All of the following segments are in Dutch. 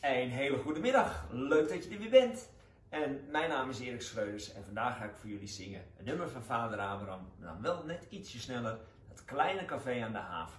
Een hele goede middag. Leuk dat je er weer bent. En mijn naam is Erik Schreuders en vandaag ga ik voor jullie zingen een nummer van Vader Abraham, maar dan wel net ietsje sneller. Het kleine café aan de haven.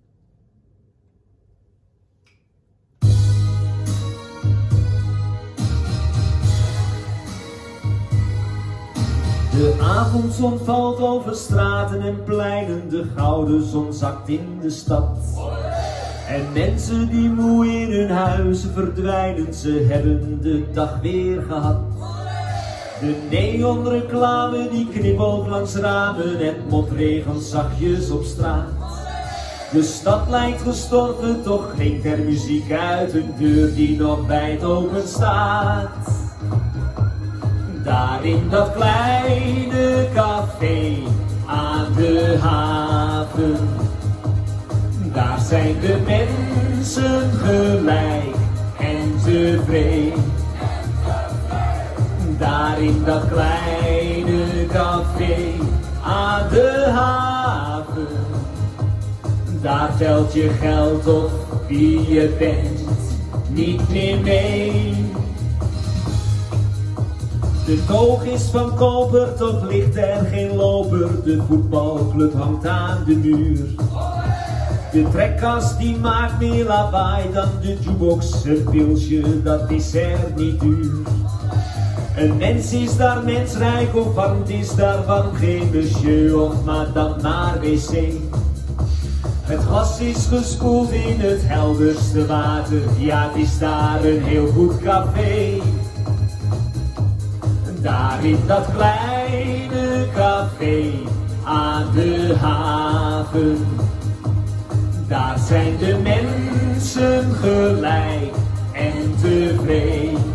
De avondzon valt over straten en pleinen, de gouden zon zakt in de stad. En mensen die moe in hun huizen verdwijnen, ze hebben de dag weer gehad. De neonreclame die knippelt langs ramen en motregent zachtjes op straat. De stad lijkt gestorven, toch klinkt er muziek uit een deur die nog wijd open staat. Daar in dat kleine café aan de haven, daar zijn de mensen gelijk en tevreden. Daar in dat kleine café aan de haven, daar telt je geld of wie je bent niet meer mee. De toog is van koper, toch ligt er geen loper. De voetbalclub hangt aan de muur. De trekkast die maakt meer lawaai dan de jukebox. Het pilsje, dat is er niet duur. Een mens is daar mensrijk of warm, het is daar warm. Geen monsieur of madame naar wc. Het glas is gespoeld in het helderste water. Ja, het is daar een heel goed café. Daar in dat kleine café aan de haven, daar zijn de mensen gelijk en tevreden.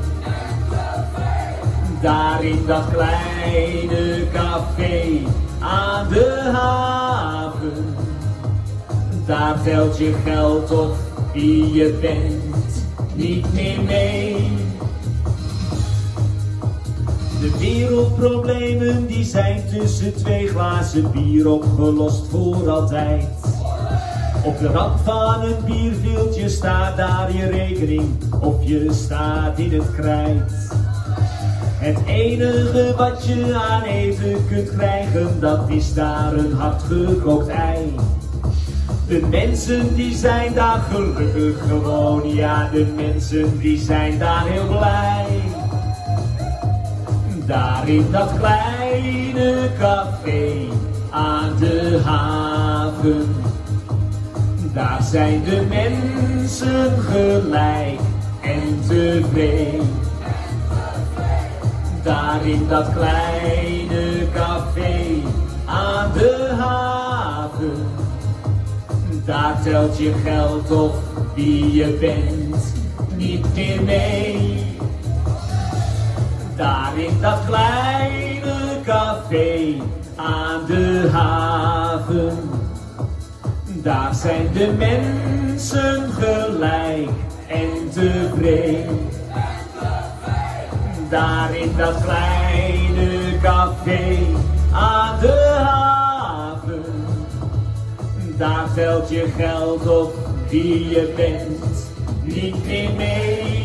Daar in dat kleine café aan de haven, daar telt je geld of wie je bent niet meer mee. De wereldproblemen die zijn tussen twee glazen bier opgelost voor altijd. Op de rand van een bierveeltje staat daar je rekening of je staat in het krijt. Het enige wat je aan eten kunt krijgen, dat is daar een hardgekookt ei. De mensen die zijn daar gelukkig gewoon, ja, de mensen die zijn daar heel blij. Daar in dat kleine café aan de haven, daar zijn de mensen gelijk en tevreden. Daar in dat kleine café aan de haven, daar telt je geld of wie je bent niet meer mee. Daar in dat kleine café aan de haven, daar zijn de mensen gelijk en tevreden. Daar in dat kleine café aan de haven, daar telt je geld op wie je bent niet meer mee.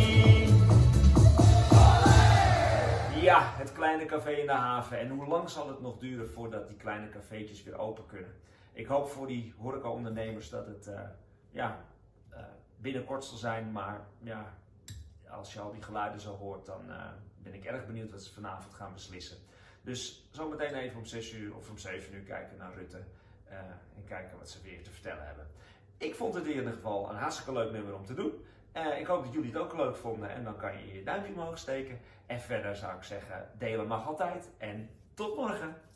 Ja, het kleine café in de haven. En hoe lang zal het nog duren voordat die kleine cafeetjes weer open kunnen? Ik hoop voor die horecaondernemers dat het binnenkort zal zijn. Maar ja, als je al die geluiden zo hoort, dan ben ik erg benieuwd wat ze vanavond gaan beslissen. Dus zometeen even om 6 uur of om 7 uur kijken naar Rutte. En kijken wat ze weer te vertellen hebben. Ik vond het in ieder geval een hartstikke leuk nummer om te doen. Ik hoop dat jullie het ook leuk vonden en dan kan je je duimpje omhoog steken. En verder zou ik zeggen, delen mag altijd en tot morgen.